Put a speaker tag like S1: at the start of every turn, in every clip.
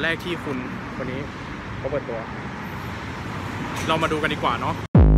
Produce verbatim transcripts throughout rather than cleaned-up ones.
S1: กที่คุณคนนี้เขาเปิดตัวเรามาดูกันดีกว่าเนาะ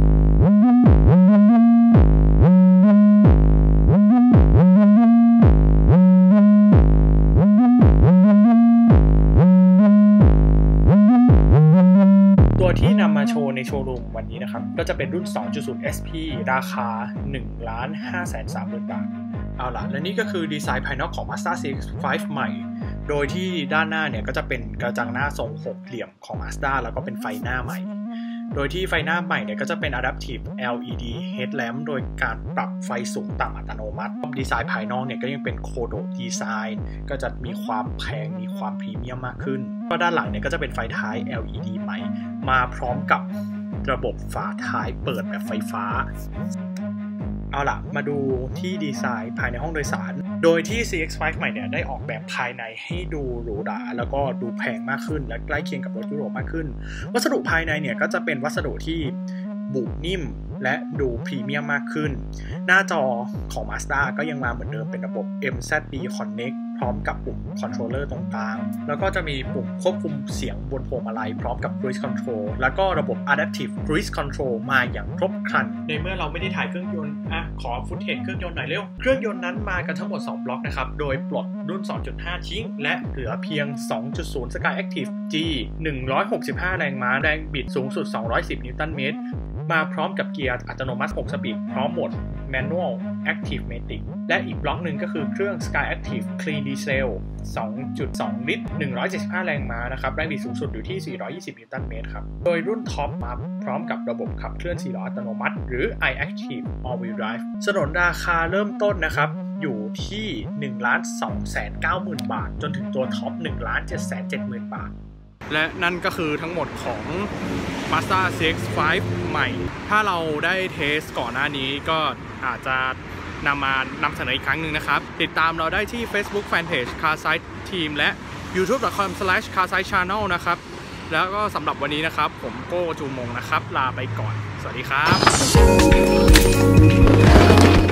S1: ตัวที่นำมาโชว์ในโชว์รูมวันนี้นะครับก็จะเป็นรุ่น สองจุดศูนย์ เอส พี ราคา หนึ่งล้านห้าแสนสามหมื่น บาทเอาล่ะและนี่ก็คือดีไซน์ภายนอกของ Mazda ซี เอ็กซ์ ไฟว์ ใหม่โดยที่ด้านหน้าเนี่ยก็จะเป็นกระจังหน้าทรงหกเหลี่ยมของ Mazda แล้วก็เป็นไฟหน้าใหม่โดยที่ไฟหน้าใหม่เนี่ยก็จะเป็น Adaptive แอล อี ดี Headlamp โดยการปรับไฟสูงต่ำอัตโนมัติดีไซน์ภายนอกเนี่ยก็ยังเป็นโคโดดีไซน์ก็จะมีความแพงมีความพรีเมียมมากขึ้นก็ด้านหลังเนี่ยก็จะเป็นไฟท้าย แอล อี ดี ใหม่มาพร้อมกับระบบฝาท้ายเปิดแบบไฟฟ้าเอาล่ะมาดูที่ดีไซน์ภายในห้องโดยสารโดยที่ ซี เอ็กซ์ ไฟว์ ใหม่เนี่ยได้ออกแบบภายในให้ดูหรูหราแล้วก็ดูแพงมากขึ้นและใกล้เคียงกับรถยุโรปมากขึ้นวัสดุภายในเนี่ยก็จะเป็นวัสดุที่บุนิ่มและดูพรีเมียมมากขึ้นหน้าจอของ Mazda ก็ยังมาเหมือนเดิมเป็นระบบ เอ็ม แซด ดี Connect พร้อมกับปุ่มคอนโทรลเลอร์ตรงกลางแล้วก็จะมีปุ่มควบคุมเสียงบนพวงมาลัยพร้อมกับ Cruise Control แล้วก็ระบบ Adaptive Cruise Control มาอย่างครบครันในเมื่อเราไม่ได้ถ่ายเครื่องยนต์อ่ะขอฟุตเทจเครื่องยนต์หน่อยเร็วเครื่องยนต์นั้นมากันทั้งหมดสองบล็อกนะครับโดยปลดรุ่น สองจุดห้า ทิ้งและเหลือเพียง สองจุดศูนย์ Sky Active G หนึ่งร้อยหกสิบห้า แรงม้าแรงบิดสูงสุดสองร้อยสิบนิวตันเมตรมาพร้อมกับเกียร์อัตโนมัติหกสปีดพร้อมโหมด Manual Active Matic และอีกบล็อกหนึ่งก็คือเครื่อง Sky Active Clean Diesel สองจุดสอง ลิตรหนึ่งร้อยเจ็ดสิบห้าแรงม้านะครับแรงบิดสูงสุดอยู่ที่สี่ร้อยยี่สิบนิวตันเมตรครับโดยรุ่นท็อปมาพร้อมกับระบบขับเคลื่อนสี่ล้ออัตโนมัติหรือ iActive All Wheel Drive สนนราคาเริ่มต้นนะครับอยู่ที่ หนึ่งล้านสองแสนเก้าหมื่น บาทจนถึงตัวท็อป หนึ่งล้านเจ็ดแสนเจ็ดหมื่น บาทและนั่นก็คือทั้งหมดของ Mazda ซี เอ็กซ์ ไฟว์ ใหม่ถ้าเราได้เทสก่อนหน้านี้ก็อาจจะนำมานำเสนออีกครั้งหนึ่งนะครับติดตามเราได้ที่ Facebook Fanpage Carsite Team และ ยูทูบ ดอท คอม สแลช คาร์ไซต์ ชาแนล นะครับแล้วก็สำหรับวันนี้นะครับผมโก้จูมงนะครับลาไปก่อนสวัสดีครับ